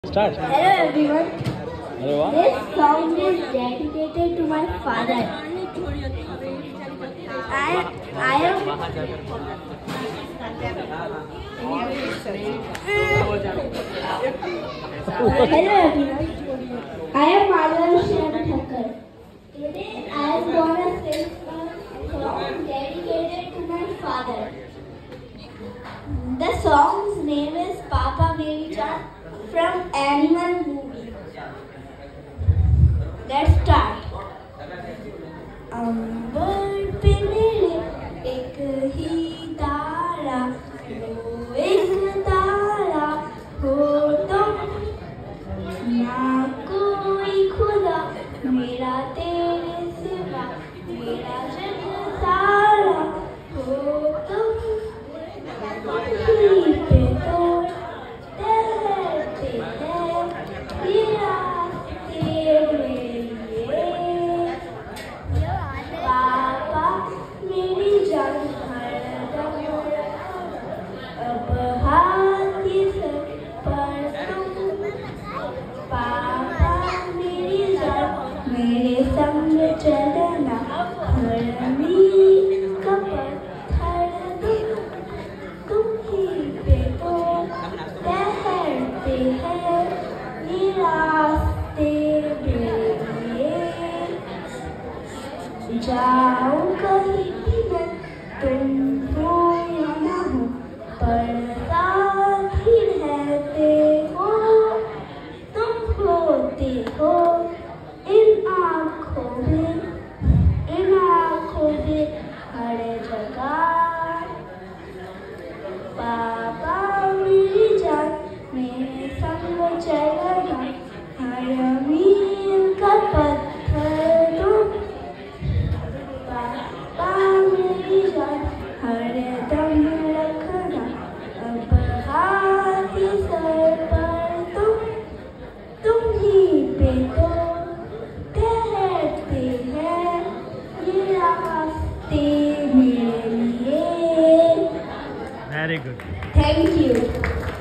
Start. Hello everyone. This song is dedicated to my father. I am Hello everyone. I am Madhav Thakkar. Today I am gonna sing a song dedicated to my father. The song's name is Papa Baby Chan from Animal movie. Let's start. अंबर पे मेरे एक ही तारा वो एक तारा हो तुम ना कोई खुदा मेरा तेरे सिवा मेरा जग सारा हो तुम ही पे तो तैरते हैं ये रास्ते मेरे पापा मेरी जान हरदम अब हाथ सर पर तुम पापा मेरी जान मेरे संग चलना हर मील का पत्थर तुम ही पे तो तैरते हैं ये रास्ते मेरे जाओ कहीं भी मैं तुम हो या ना हो पर साथ ही रहते हो तुम होते हो इन आँखों में हर जगह पापा मेरी जान मेरे संग चलना हर मील का पत्थर तुम पापा मेरी जान हर दम रखना अब हाथ सर पर तुम ही पे तो तैरते हैं ये रास्ते मेरे लिए। Very good. Thank you.